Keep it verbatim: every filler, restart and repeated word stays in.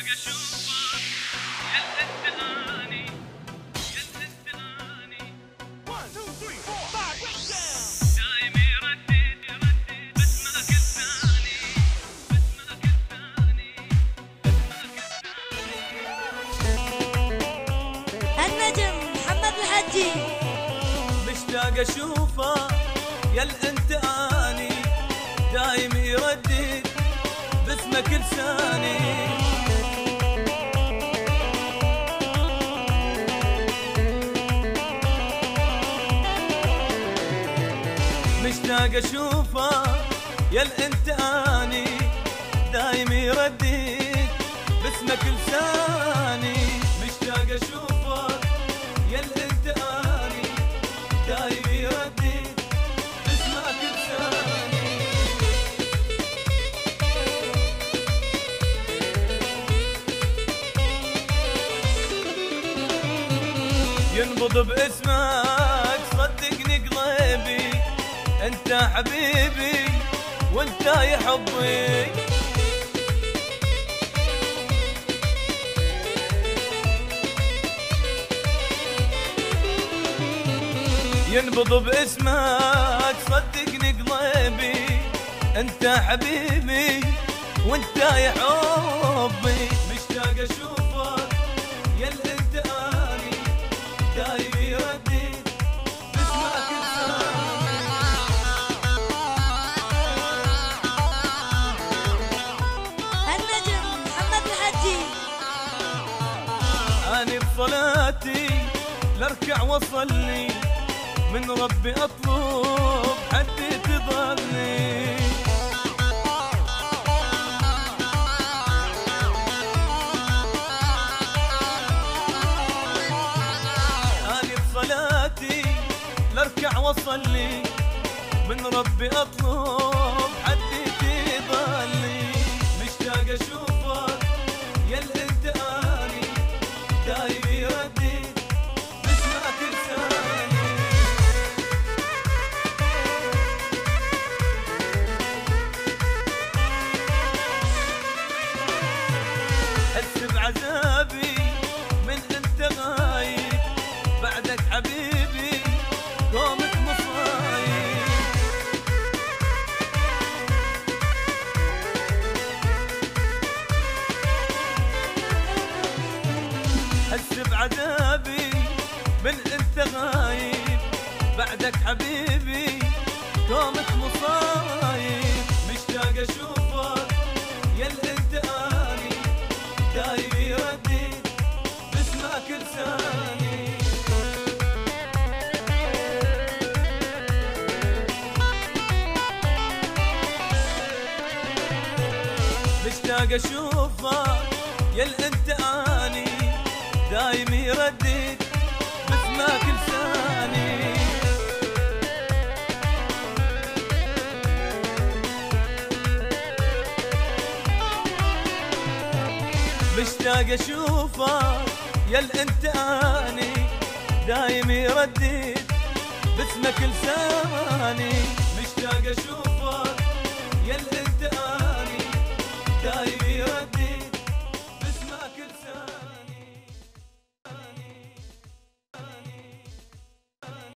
النجم محمد الحجي. مشتاق اشوفه يا انت اني دايم يردد باسمك لساني. مشتاق اشوفه يا انت اني دايم يردد باسمك لساني. مشتاق اشوفه يا انت اني دايم يردد باسمك لساني. ينبض باسمك صدقني قلبي، انت حبيبي وانت يا حبي. ينبض باسمك صدقني قلبي، انت حبيبي وانت يا حبي. مشتاق اشوفك يا انت اني دايم يردد باسمك لساني. النجم محمد الحجي. اني بصلاتي لاركع واصلي من ربي اطلب حتى تضلني. اني بصلاتي لاركع واصلي من ربي اطلب حتى تضلني. مشتاق اشوفك يا انت اني دايم يردد باسمك لساني. حس بعذابي من انت غايب، بعدك حبيبي قومك مصايب. حس بعذابي من انت غايب، بعدك حبيبي قومك مصايب. مشتاق اشوفك يا انت اني دايم يردد باسمك لساني. مشتاق اشوفك يا انت اني دايم يردد باسمك لساني. مشتاق اشوفك يا انت اني دايم يردد باسمك لساني. مشتاق اشوفك